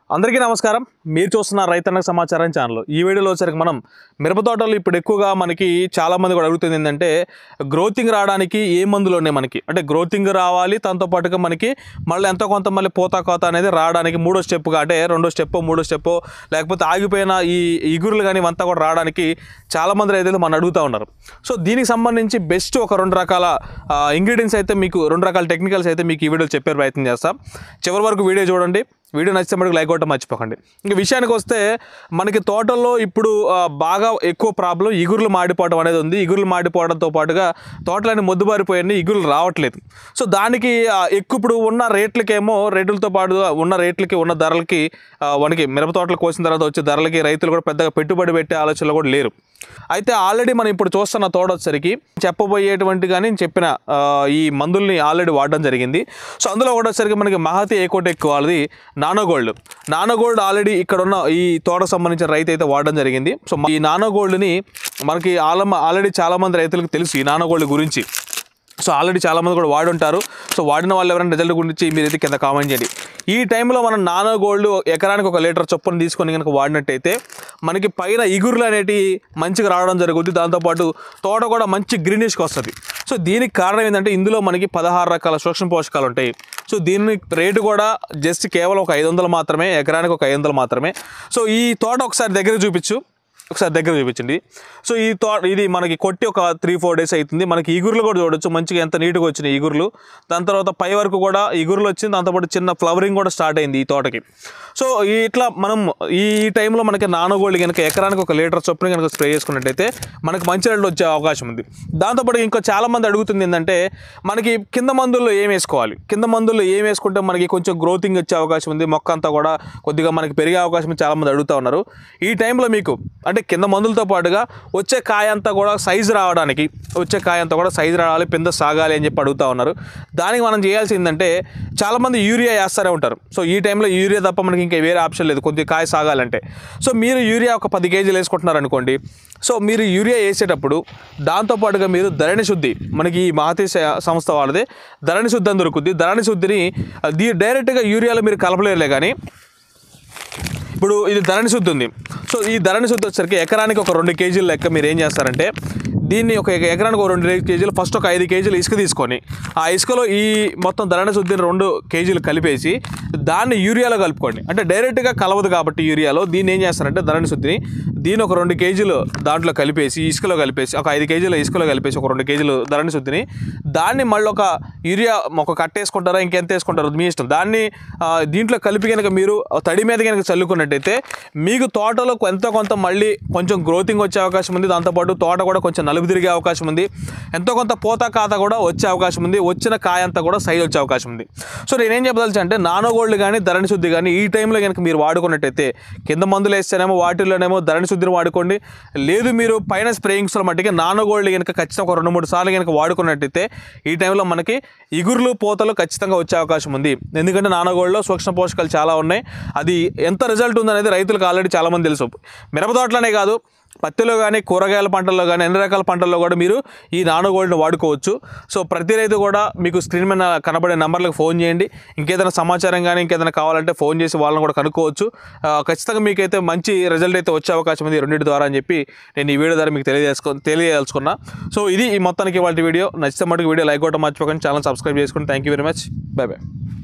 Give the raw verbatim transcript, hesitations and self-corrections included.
అందరికీ నమస్కారం. మీరు చూస్తున్న రైతన్న సమాచారం ఛానల్. ఈ వీడియోలో వచ్చరికి మనం మిరప తోటలు ఇప్పుడు ఎక్కువగా మనకి చాలా మంది కూడా అడుగుతుంది ఏంటంటే గ్రోతింగ్ రావడానికి ఏ మందులు ఉన్నాయి మనకి, అంటే గ్రోతింగ్ రావాలి దాంతో పాటుగా మనకి మళ్ళీ ఎంతో కొంత మళ్ళీ పోతా కోత అనేది రావడానికి మూడో స్టెప్గా అంటే రెండో స్టెప్ మూడో స్టెప్ లేకపోతే ఆగిపోయిన ఈ ఇగురులు కానీ ఇవంతా కూడా రావడానికి చాలామంది రైతులు మనం అడుగుతూ ఉన్నారు. సో దీనికి సంబంధించి బెస్ట్ ఒక రెండు రకాల ఇంగ్రీడియంట్స్ అయితే మీకు రెండు రకాల టెక్నికల్స్ అయితే మీకు ఈ వీడియోలో చెప్పే ప్రయత్నం చేస్తాం. చివరి వరకు వీడియో చూడండి. వీడియో నచ్చితే మనకు లైక్ కొట్టడం మర్చిపోకండి. ఇంక విషయానికి వస్తే మనకి తోటల్లో ఇప్పుడు బాగా ఎక్కువ ప్రాబ్లం ఇగురులు మాడిపోవడం అనేది ఉంది. ఇగురులు మాడిపోవడంతో పాటుగా తోటలన్నీ మొద్దుబారిపోయాయి, ఇగురులు రావట్లేదు. సో దానికి ఎక్కువ ఇప్పుడు ఉన్న రేట్లకేమో రేట్లతో పాటు ఉన్న రేట్లకి ఉన్న ధరలకి మనకి మిరప తోటలు కోసిన తర్వాత వచ్చే ధరలకి రైతులు కూడా పెద్దగా పెట్టుబడి పెట్టే ఆలోచనలు కూడా లేరు. అయితే ఆల్రెడీ మనం ఇప్పుడు చూస్తున్న తోట వచ్చేసరికి చెప్పబోయేటువంటి కానీ చెప్పిన ఈ మందుల్ని ఆల్రెడీ వాడడం జరిగింది. సో అందులో కూడా వచ్చేసరికి మనకి మహతి ఏకోటెక్ వాళ్ళది nano gold nano gold already ఇక్కడ ఉన్న ఈ తోటకు సంబంధించిన రైతు అయితే వాడడం జరిగింది. సో ఈ నానో గోల్డ్ని మనకి ఆల్రెడీ చాలామంది రైతులకు తెలుసు ఈ నానో గోల్డ్ గురించి. సో ఆల్రెడీ చాలామంది కూడా వాడుంటారు. సో వాడిన వాళ్ళు ఎవరైనా రిజల్ట్ గురించి మీరైతే కింద కామెంట్ చేయండి. ఈ టైంలో మనం నానో గోల్డ్ ఎకరానికి ఒక లీటర్ చొప్పున తీసుకొని కనుక వాడినట్టయితే మనకి పైన ఇగురులు అనేటివి మంచిగా రావడం జరుగుతుంది. దాంతోపాటు తోట కూడా మంచి గ్రీనిష్గా వస్తుంది. సో దీనికి కారణం ఏంటంటే ఇందులో మనకి పదహారు రకాల సూక్ష్మ పోషకాలు ఉంటాయి. సో దీని రేటు కూడా జస్ట్ కేవలం ఒక ఐదు వందలు మాత్రమే, ఎకరానికి ఒక ఐదు వందలు మాత్రమే. సో ఈ తోట ఒకసారి దగ్గర చూపించు ఒకసారి దగ్గర చూపించండి. సో ఈ తో ఇది మనకి కొట్టి ఒక త్రీ ఫోర్ డేస్ అవుతుంది. మనకి ఇగురులు కూడా చూడొచ్చు మంచిగా ఎంత నీట్గా వచ్చినాయి ఇగురులు. దాని తర్వాత పై వరకు కూడా ఇగురులు వచ్చింది. దాంతోపాటు చిన్న ఫ్లవరింగ్ కూడా స్టార్ట్ అయింది ఈ తోటకి. సో ఇట్లా మనం ఈ టైంలో మనకి నానో గోల్డ్ కనుక ఎకరానికి ఒక లీటర్ చొప్పున కనుక స్ప్రే చేసుకున్నట్టయితే మనకి మంచి రేట్లు వచ్చే అవకాశం ఉంది. దాంతోపాటు ఇంకా చాలామంది అడుగుతుంది ఏంటంటే మనకి కింద మందుల్లో ఏం వేసుకోవాలి, కింద మందుల్లో ఏం వేసుకుంటే మనకి కొంచెం గ్రోతింగ్ వచ్చే అవకాశం ఉంది, మొక్క అంతా కూడా కొద్దిగా మనకి పెరిగే అవకాశం చాలామంది అడుగుతూ ఉన్నారు. ఈ టైంలో మీకు అంటే కింద మందులతో పాటుగా వచ్చే కాయ అంతా కూడా సైజు రావడానికి వచ్చే కాయ అంతా కూడా సైజు రావాలి, పింద సాగాలి అని చెప్పి అడుగుతూ ఉన్నారు. దానికి మనం చేయాల్సిందంటే చాలామంది యూరియా వేస్తూనే ఉంటారు. సో ఈ టైంలో యూరియా తప్ప మనకి ఇంకా వేరే ఆప్షన్ లేదు కొద్దిగా కాయ సాగాలంటే. సో మీరు యూరియా ఒక పది కేజీలు వేసుకుంటున్నారు అనుకోండి. సో మీరు యూరియా వేసేటప్పుడు దాంతోపాటుగా మీరు ధరణి శుద్ధి మనకి ఈ మహతి సంస్థ వాళ్ళది ధరణి శుద్ధి అని దొరుకుద్ది. ధరణి శుద్ధిని దీ డైరెక్ట్గా యూరియాలో మీరు కలపలేరులే కానీ ఇప్పుడు ఇది ధరణి శుద్ధి ఉంది. సో ఈ ధరణి శుద్ధి వచ్చేసరికి ఎకరానికి ఒక రెండు కేజీలు లెక్క మీరు ఏం చేస్తారంటే దీన్ని ఒక ఎకరానికి ఒక రెండు కేజీలు ఫస్ట్ ఒక ఐదు కేజీలు ఇసుక తీసుకొని ఆ ఇసుకలో ఈ మొత్తం ధరణి శుద్ధిని రెండు కేజీలు కలిపేసి దాన్ని యూరియాలో కలుపుకోండి. అంటే డైరెక్ట్గా కలవదు కాబట్టి యూరియాలో దీన్ని ఏం చేస్తారంటే ధరణి శుద్ధిని దీన్ని ఒక రెండు కేజీలు దాంట్లో కలిపేసి ఇసుకలో కలిపేసి ఒక ఐదు కేజీలు ఇసుకలో కలిపేసి ఒక రెండు కేజీలు ధరణి శుద్ధిని దాన్ని మళ్ళీ ఒక యూరియా ఒక కట్టేసుకుంటారా ఇంకెంత వేసుకుంటారో మీ ఇష్టం. దాన్ని దీంట్లో కలిపి కనుక మీరు తడి మీద కనుక చల్లుకున్నట్టయితే మీకు తోటలో ఎంతో కొంత మళ్ళీ కొంచెం గ్రోతింగ్ వచ్చే అవకాశం ఉంది. దాంతోపాటు తోట కూడా కొంచెం నలుపు తిరిగే అవకాశం ఉంది. ఎంతో కొంత పోత కాత కూడా వచ్చే అవకాశం ఉంది. వచ్చిన కాయ అంతా కూడా సైజ్ వచ్చే అవకాశం ఉంది. సో నేనేం చెప్పదలుచా అంటే నానో గోల్డ్ కానీ ధరణి శుద్ధి కానీ ఈ టైంలో కనుక మీరు వాడుకున్నట్టయితే కింద మందులు వేస్తేనేమో వాటిల్లోనేమో ధరణి శుద్ధిని వాడుకోండి. లేదు మీరు పైన స్ప్రేయింగ్స్లో మట్టికి నానో గోల్డ్ కనుక ఖచ్చితంగా ఒక రెండు మూడు సార్లు కనుక వాడుకున్నట్టయితే ఈ టైంలో మనకి ఇగురులు పోతలు ఖచ్చితంగా వచ్చే అవకాశం ఉంది. ఎందుకంటే నానో గోల్డ్లో సూక్ష్మ పోషకాలు చాలా ఉన్నాయి. అది ఎంత రిజల్ట్ ఉందనేది రైతులకు ఆల్రెడీ చాలామంది తెలుసు. మిరప తోటలోనే కాదు పత్తిలో కానీ కూరగాయల పంటల్లో కానీ అన్ని రకాల పంటల్లో కూడా మీరు ఈ నానో గోల్డ్ని వాడుకోవచ్చు. సో ప్రతి రైతు కూడా మీకు స్క్రీన్ మీద కనబడే నెంబర్లకు ఫోన్ చేయండి. ఇంకేదైనా సమాచారం కానీ ఇంకేదైనా కావాలంటే ఫోన్ చేసి వాళ్ళని కూడా కనుక్కోవచ్చు. ఖచ్చితంగా మీకైతే మంచి రిజల్ట్ అయితే వచ్చే అవకాశం ఉంది రెండింటి ద్వారా అని చెప్పి నేను ఈ వీడియో ద్వారా మీకు తెలియజేసుకో తెలియదలుచుకున్నా. సో ఇది ఈ మొత్తానికి వాళ్ళ వీడియో. నచ్చితే మటుకు వీడియో లైక్ కొట్టడం మర్చిపోకండి, ఛానల్ సబ్స్క్రైబ్ చేసుకోండి. Thank you very much. Bye by.